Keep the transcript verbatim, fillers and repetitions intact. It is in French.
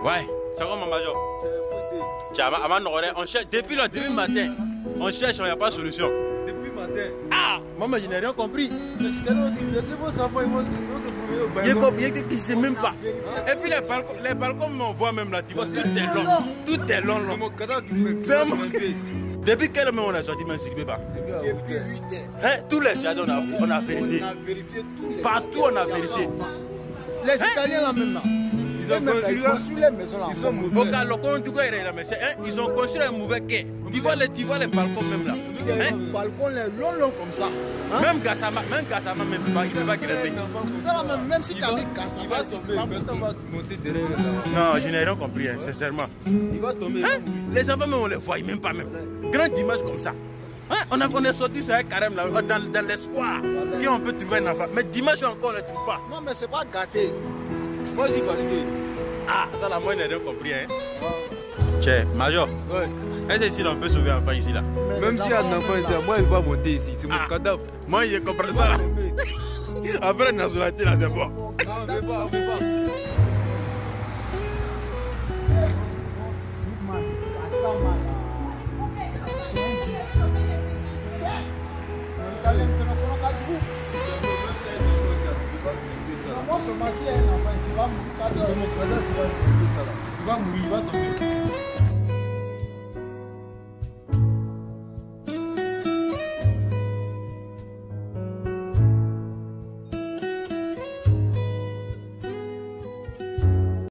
Ouais, c'est comme mon major. On cherche depuis le début matin. On cherche, il n'y a pas de solution. Depuis le matin. Ah, maman, je n'ai rien compris. Mais c'est aussi, c'est vos enfants, ils vont se trouver au balcon. Je ne sais même pas. Et puis les balcons, les balcons, on voit même là, tu vois, tout est long. Tout est long, long. Depuis quelle heure on a sorti, même si je ne sais pas. Depuis huit heures. Hein? Tous les jardins, on a, on a vérifié. On a vérifié tous les Partout, on a vérifié. Les Italiens là même là. Ils ont construit les maisons là. Ils sont mauvais. Ils ont construit un mauvais quai. Tu vois les, tu vois les balcons même là. Les balcons les longs longs comme ça. Même Gassama, même Gassama même pas, il ne peut pas grimper. Ça là même, même si tu as mis Gassama, ça va monter derrière là. Non, je n'ai rien compris, hein, sincèrement. Il va tomber. Hein? Les enfants même on les voit même pas même. Grande image comme ça. Hein? On, a, on est sorti sur un carême là, dans, dans l'espoir qu'on peut trouver un enfant. Mais dimanche encore on ne trouve pas. Non mais c'est pas gâté. Moi j'y valide. Ah, ça là moi je n'ai rien compris. Hein? Tiens, Major. Ouais. Est-ce que on peut sauver un enfant ici là? Même s'il y a un enfant ici, moi je ne vais pas monter ici, c'est mon ah. cadavre. Moi je comprends ça là. Après la nationalité là c'est bon. Non, on ne veut pas, on ne veut pas. Il va mourir, il va tomber.